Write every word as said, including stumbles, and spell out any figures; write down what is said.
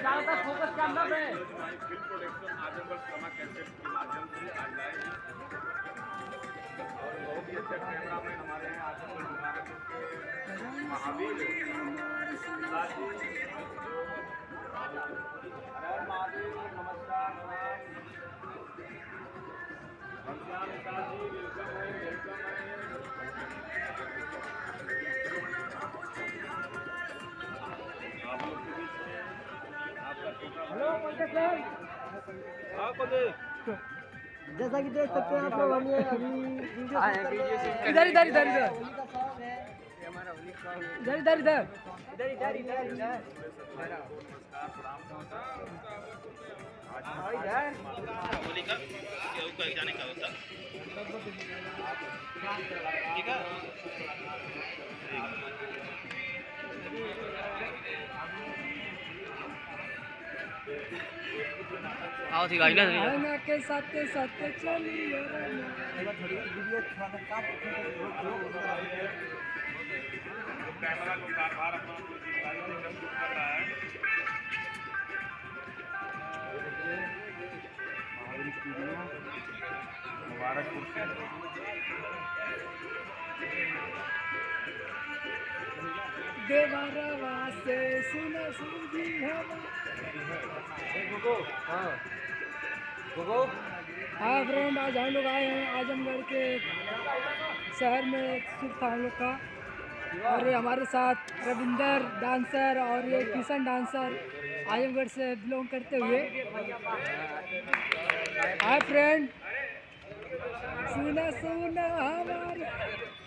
Focus camera पे film production Azamgarh Sama cassette के माध्यम से आज लाए हैं और बहुत ही अच्छे कैमरामैन हमारे हैं आजमगढ़ मुबारकपुर के महावीर महावीर नमस्कार घनश्याम प्रसाद जी वेलकम है वेलकम है आप लोग के बीच में आपका हेलो पंकज सर। हाँ पंकज जैसा कि देख सकते हैं आप लोग, हम ये अभी वीडियो इधर इधर इधर इधर हमारा इधर इधर इधर इधर इधर इधर इधर होली का केहू का जाने का होता ठीक है। आओ थी गाइला आना के साथ साथ चलिए वीडियो थोड़ा सा काट कैमरा को कारभार अपना जिम्मेदारी लेकर शुरू कर रहा है। मुबारकपुर से देवारा वासे सुना सुधी हवा। हाँ गोगो हाँ फ्रेंड, आज हम लोग आए हैं आजमगढ़ के शहर में, शुभ था हम लोग का। और ये हमारे साथ रविंदर डांसर और ये किशन डांसर आजमगढ़ से बिलोंग करते हुए। हाय फ्रेंड, सुना सुना हमारे